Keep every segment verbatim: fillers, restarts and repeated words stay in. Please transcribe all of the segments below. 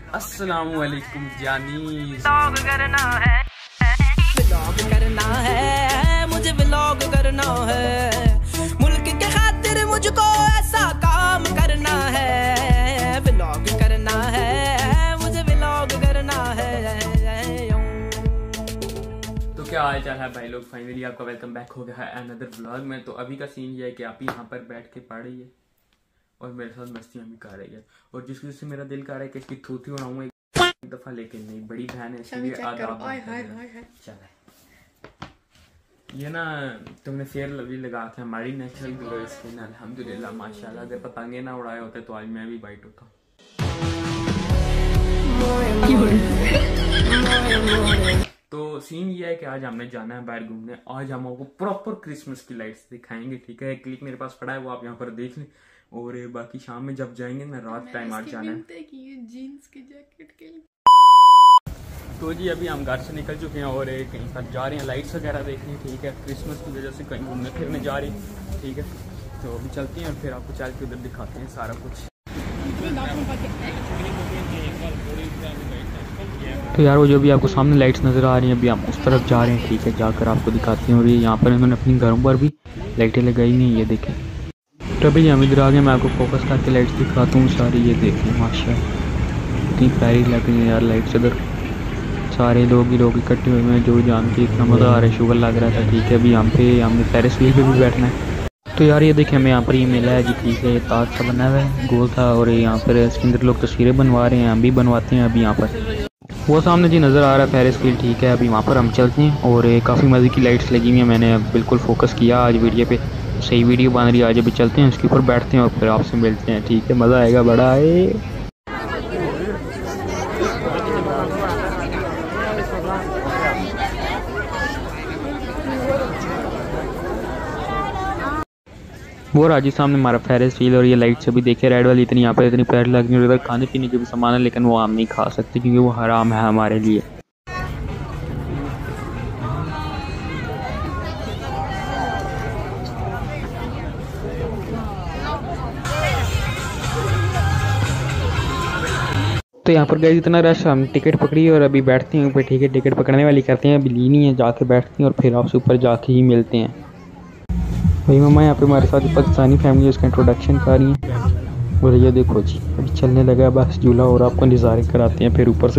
अस्सलामु अलैकुम जानी। व्लॉग करना है, व्लॉग करना है, मुझे व्लॉग करना है, मुल्क के खातिर मुझको ऐसा काम करना है, व्लॉग करना है, मुझे व्लॉग करना है। तो क्या हाल चाल है भाई लोग, फाइनली आपका वेलकम बैक हो गया है अनदर व्लॉग में। तो अभी का सीन ये है कि आप यहाँ पर बैठ के पढ़ रही है और मेरे साथ मस्तियाँ भी कर रही है, और जिस वजह से मेरा दिल कर रहा है कि इसकी थूथी उड़ाऊंगा एक दफा, लेकिन नहीं, बड़ी बहन है इसलिए चला। ये ना तुमने फेयर लवली लगा के हमारी नेचुरल ग्लो स्किन अल्हम्दुलिल्लाह माशाल्लाह, अगर पतंगे ना उड़ाए होते तो आज मैं भी वाइट होता। तो सीन ये है कि आज हमने जाना है बाहर घूमने। आज हम आपको प्रॉपर क्रिसमस की लाइट्स दिखाएंगे, ठीक है। एक क्लिप मेरे पास पड़ा है, वो आप यहाँ पर देख लें। और बाकी शाम में जब जाएंगे ना, रात टाइम आज जाना है। जीन्स की जैकेट के लिए तो जी अभी हम घर से निकल चुके हैं और कहीं पर जा रहे हैं लाइट्स वगैरह देखने, ठीक है। क्रिसमस की वजह से कहीं घूमने फिरने जा रही है, ठीक है। तो अभी चलते हैं और फिर आपको चल के उधर दिखाते हैं सारा कुछ। तो यार वो जो भी आपको सामने लाइट्स नज़र आ रही हैं, अभी हम उस तरफ जा रहे हैं, ठीक है। जाकर आपको दिखाते हैं। और ये यहाँ पर इन्होंने अपनी घरों पर भी लाइटें लगाई हुई हैं, ये देखें। तो अभी हम इधर आ गए, मैं आपको फोकस करके लाइट्स दिखाता हूँ सारी, ये देखें माशाल्लाह इतनी प्यारी लग रही है यार लाइट्स। इधर सारे लोग ही लोग इकट्ठे हुए हैं, जो जान के इतना मज़ा आ रहा है, शुगर लग रहा था, ठीक है। अभी यहाँ पे हमने फेरिस व्हील पे भी बैठना है। तो यार ये देखें, हमें यहाँ पर ये मिला है जी, ठीक है। ताज सा बना हुआ है, गोल था, और यहाँ पर इसके अंदर लोग तस्वीरें बनवा रहे हैं, हम भी बनवाते हैं। अभी यहाँ पर वो सामने जी नज़र आ रहा है फेरिस व्हील, ठीक है। अभी वहाँ पर हम चलते हैं। और काफ़ी मज़े की लाइट्स लगी हुई हैं, मैंने बिल्कुल फोकस किया आज वीडियो पे, सही वीडियो बन रही है। आज अभी चलते हैं, उसके ऊपर बैठते हैं और फिर आपसे मिलते हैं, ठीक है। मज़ा आएगा बड़ा है। वो राजी सामने हमारा फेरिस व्हील, और ये लाइट्स अभी देखिए रेड वाली इतनी यहाँ पर इतनी प्यारी लग रही है। उधर खाने पीने के भी सामान है, लेकिन वो हम नहीं खा सकते क्योंकि वो हराम है हमारे लिए। तो यहाँ पर गए इतना रश, हम टिकट पकड़ी और अभी बैठते हैं ऊपर, ठीक है। टिकट पकड़ने वाली कहते हैं अभी लीनी है, जाके बैठते हैं और फिर आपसे ऊपर जाके ही मिलते हैं। भाई मम्मा यहाँ पे हमारे साथ पाकिस्तानी फैमिली उसका इंट्रोडक्शन कर रही है। और ये देखो जी अभी चलने लगा बस झूला, और आपको नज़ारे कराते हैं फिर ऊपर से।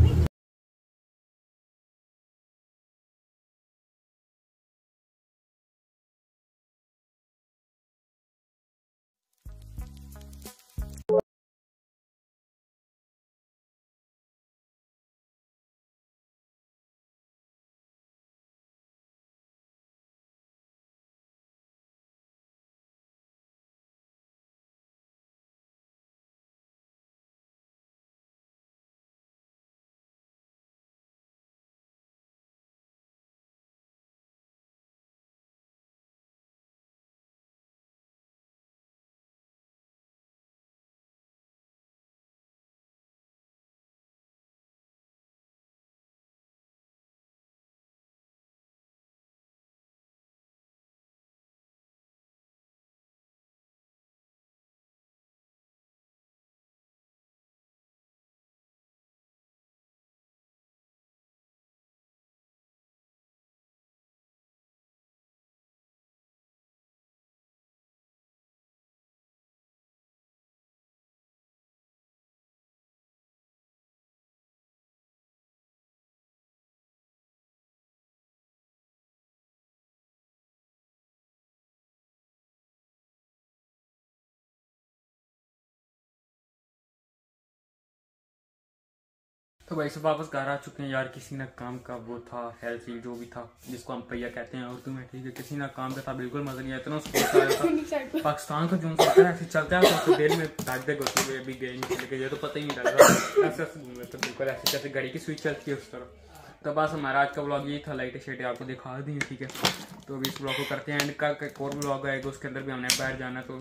तो भाई सब वापस घर आ चुके हैं यार। किसी ना काम का वो था हेल्थ फील जो भी था, जिसको हम पहिया कहते हैं उर्दू में, ठीक है। किसी ना काम का था, बिल्कुल मजा नहीं आया, इतना स्कूल आया था। पाकिस्तान का जो चलता है ऐसे चलता है, तो देर में दाग देख होती है, अभी गए नहीं चले गए, तो पता ही नहीं लग रहा, ऐसे ऐसे घूम रहे थे बिल्कुल ऐसे जैसे घड़ी की स्विच चलती है उस तरह। तो बस हमारा आज का ब्लॉग यही था, लाइटें शेटें आपको दिखा दी, ठीक है। तो अभी इस ब्लॉग को करते हैं एंड का। एक और ब्लॉग आएगा, उसके अंदर भी हमने बाहर जाना, तो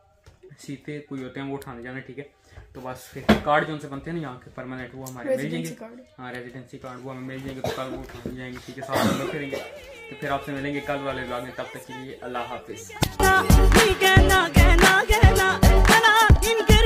सीते कोई होते हैं वो उठाने जाना, ठीक है। तो बस फिर कार्ड जो उनसे बनते हैं ना यहाँ के परमानेंट, वो हमारे मिल जाएंगे। हाँ रेजिडेंसी कार्ड वो हमें मिल जाएंगे, तो कल वो उठाने जाएंगे, ठीक है। साथ में फिरेंगे, तो फिर आपसे मिलेंगे कल वाले ब्लॉग में। तब तक के लिए अल्लाह हाफिज।